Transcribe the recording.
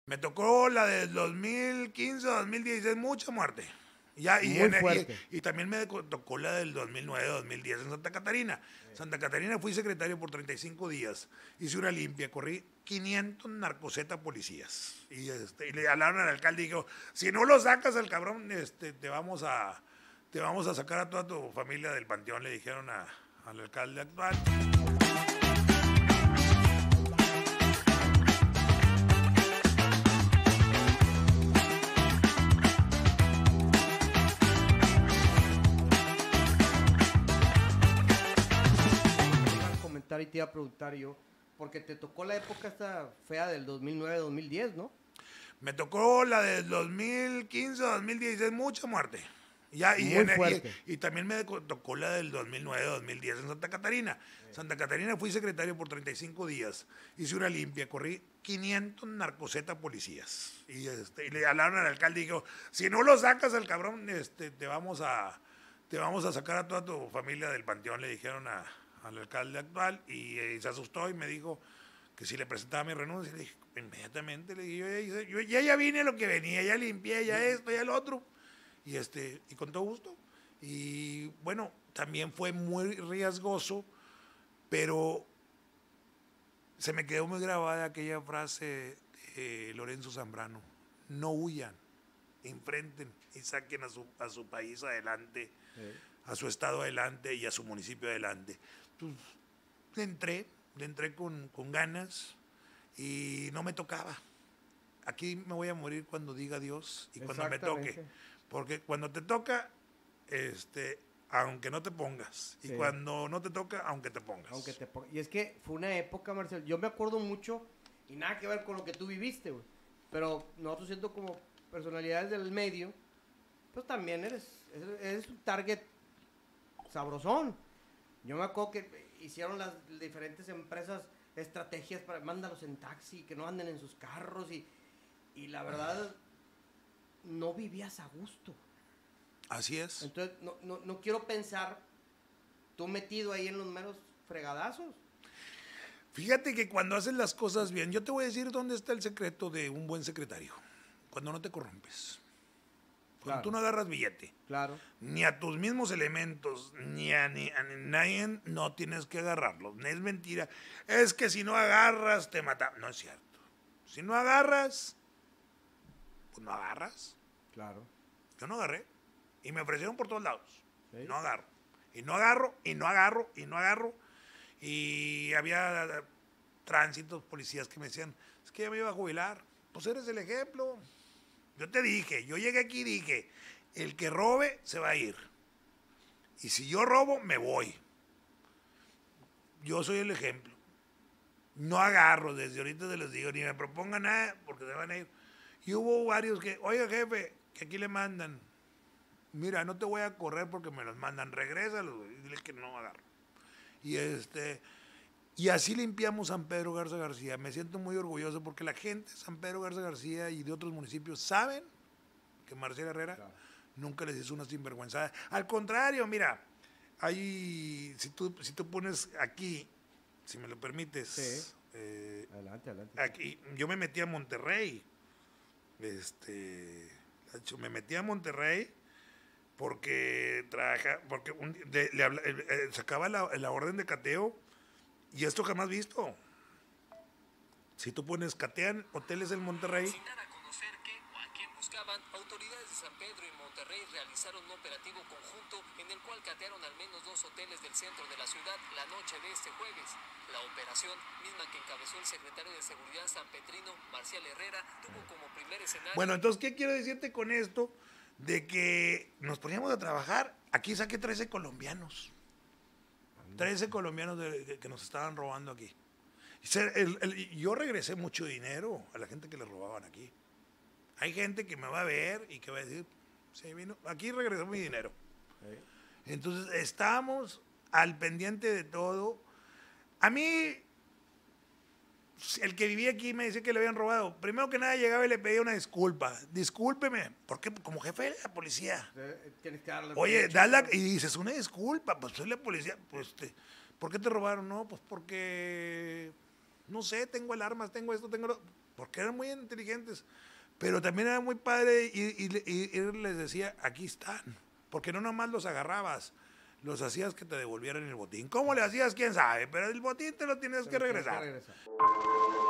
Me tocó la del 2015, 2016, mucha muerte. Muy fuerte. Y también me tocó la del 2009, 2010 en Santa Catarina. Santa Catarina fui secretario por 35 días. Hice una limpia, corrí 500 narcoseta policías. Y le hablaron al alcalde y dijo, si no lo sacas al cabrón, te vamos a sacar a toda tu familia del panteón, le dijeron al alcalde actual. Y te iba a preguntar yo, porque te tocó la época esta fea del 2009-2010, ¿no? Me tocó la del 2015, 2016, mucha muerte. Muy fuerte. Y también me tocó la del 2009, 2010 en Santa Catarina. Santa Catarina fui secretario por 35 días. Hice una limpia, corrí 500 narcoseta policías. Y le hablaron al alcalde y dijo, si no lo sacas al cabrón, te vamos a sacar a toda tu familia del panteón, le dijeron al alcalde actual, y se asustó y me dijo que si le presentaba mi renuncia. Le dije, inmediatamente, le dije, yo ya vine a lo que venía, ya limpié, ya esto, ya lo otro, y con todo gusto. Y bueno, también fue muy riesgoso, pero se me quedó muy grabada aquella frase de Lorenzo Zambrano: no huyan, enfrenten y saquen a su país adelante, a su estado adelante y a su municipio adelante. Pues, le entré con ganas y no me tocaba. Aquí me voy a morir cuando diga Dios y cuando me toque. Porque cuando te toca, aunque no te pongas. Y cuando no te toca, aunque te pongas. Y es que fue una época, Marcel, yo me acuerdo mucho, y nada que ver con lo que tú viviste, güey. Pero nosotros siento como personalidades del medio, pues también eres un target sabrosón. Yo me acuerdo que hicieron las diferentes empresas estrategias para mándalos en taxi, que no anden en sus carros, y la verdad no vivías a gusto. Así es. Entonces no quiero pensar tú metido ahí en los meros fregadazos. Fíjate que cuando haces las cosas bien, yo te voy a decir dónde está el secreto de un buen secretario. Cuando no te corrompes. Cuando tú no agarras billete. Claro. Ni a tus mismos elementos, ni a nadie, no tienes que agarrarlos. No es mentira. Es que si no agarras, te mata. No es cierto. Si no agarras, pues no agarras. Claro. Yo no agarré. Y me ofrecieron por todos lados. ¿Sí? No agarro. Y no agarro, y no agarro, y no agarro. Y había tránsitos, policías que me decían, es que ya me iba a jubilar. Pues eres el ejemplo. Yo te dije, yo llegué aquí y dije, el que robe se va a ir. Y si yo robo, me voy. Yo soy el ejemplo. No agarro, desde ahorita te les digo, ni me propongan nada, porque se van a ir. Y hubo varios que, oiga jefe, que aquí le mandan. Mira, no te voy a correr porque me los mandan, regrésalos, y dile que no agarro. Y así limpiamos San Pedro Garza García. Me siento muy orgulloso porque la gente de San Pedro Garza García y de otros municipios saben que Marcel Herrera nunca les hizo una sinvergüenzada. Al contrario, mira, si tú pones aquí, si me lo permites. Sí. Adelante. Aquí, yo me metí a Monterrey. Me metí a Monterrey porque sacaba la orden de cateo. Y esto jamás visto. Si tú pones catean hoteles en Monterrey. Sin dar a conocer qué o a quién buscaban, autoridades de San Pedro y Monterrey realizaron un operativo conjunto en el cual catearon al menos 2 hoteles del centro de la ciudad la noche de este jueves. La operación, misma que encabezó el secretario de Seguridad sanpetrino, Marcial Herrera, tuvo como primer escenario... Bueno, entonces, ¿qué quiero decirte con esto? De que nos poníamos a trabajar. Aquí saqué 13 colombianos. 13 colombianos que nos estaban robando aquí. Yo regresé mucho dinero a la gente que le robaban aquí. Hay gente que me va a ver y que va a decir, sí, aquí regresó mi dinero. Entonces, estamos al pendiente de todo. A mí, el que vivía aquí me decía que le habían robado. Primero que nada llegaba y le pedía una disculpa. Discúlpeme, porque como jefe de la policía. Tienes que darle. Oye, y dices, una disculpa, pues soy la policía. Pues, ¿por qué te robaron? No, pues porque, no sé, tengo alarmas, tengo esto, tengo lo... porque eran muy inteligentes. Pero también era muy padre y les decía, aquí están. Porque no nomás los agarrabas, los hacías que te devolvieran el botín. ¿Cómo le hacías? ¿Quién sabe? Pero el botín te lo tienes que regresar.